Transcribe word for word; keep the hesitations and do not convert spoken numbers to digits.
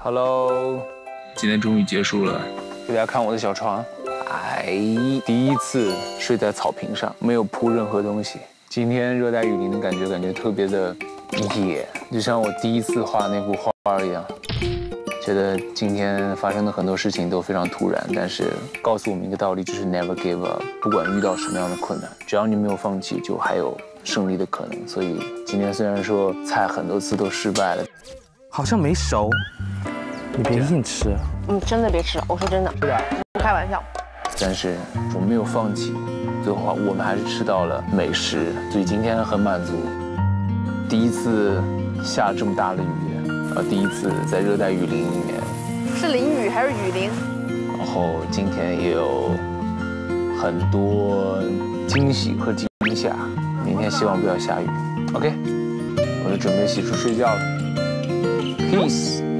Hello， 今天终于结束了。 给大家看我的小床，哎，第一次睡在草坪上，没有铺任何东西。今天热带雨林的感觉，感觉特别的野，就像我第一次画那幅画一样。觉得今天发生的很多事情都非常突然，但是告诉我们一个道理，就是 never give up。不管遇到什么样的困难，只要你没有放弃，就还有胜利的可能。所以今天虽然说菜很多次都失败了， 好像没熟，你别硬吃。 嗯，真的别吃了，我说真的， 是吧？ 不开玩笑。 但是我没有放弃，最后我们还是吃到了美食，所以今天很满足。第一次下这么大的雨，呃，第一次在热带雨林里面， 是淋雨还是雨淋？ 然后今天也有很多惊喜和惊吓，明天希望不要下雨。OK， 我就准备洗漱睡觉了。Peace。